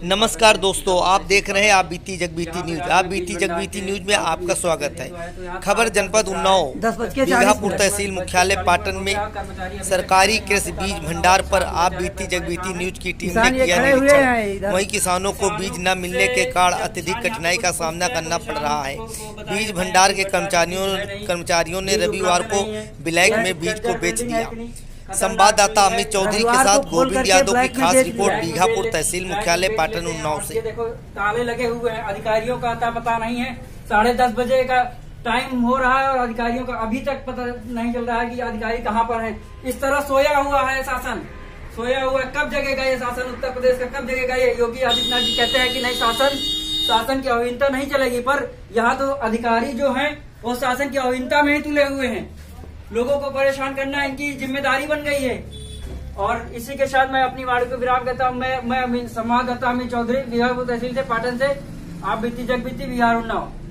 नमस्कार दोस्तों, आप देख रहे हैं आप बीती जगबीती न्यूज। आप बीती जगबीती न्यूज में आपका स्वागत है। खबर जनपद उन्नाव बीघापुर तहसील मुख्यालय पाटन में सरकारी कृषि बीज भंडार पर आप बीती जगबीती न्यूज की टीम ने किया निरीक्षण। वहीं किसानों को बीज न मिलने के कारण अत्यधिक कठिनाई का सामना करना पड़ रहा है। बीज भंडार के कर्मचारियों ने रविवार को ब्लैक में बीज को बेच दिया। संवाददाता अमित चौधरी के साथ गोविंद यादव की खास रिपोर्ट बीघापुर तहसील मुख्यालय पाटन उन्नाव से। देखो ताले लगे हुए हैं, अधिकारियों का अता पता नहीं है। 10:30 बजे का टाइम हो रहा है और अधिकारियों का अभी तक पता नहीं चल रहा है कि अधिकारी कहां पर है। इस तरह सोया हुआ है शासन, सोया हुआ है। कब जगेगा ये शासन? उत्तर प्रदेश का कब जगेगा ये? योगी आदित्यनाथ जी कहते हैं कि नहीं, शासन की अवहीनता नहीं चलेगी, पर यहाँ तो अधिकारी जो है वो शासन की अवहीनता में ही तुले हुए हैं। लोगों को परेशान करना इनकी जिम्मेदारी बन गई है। और इसी के साथ मैं अपनी वाणी को विराम करता हूँ। मैं संवाददाता अमित चौधरी बीघापुर तहसील से पाटन से, आप बीती जगबीती बिहार उन्नाव।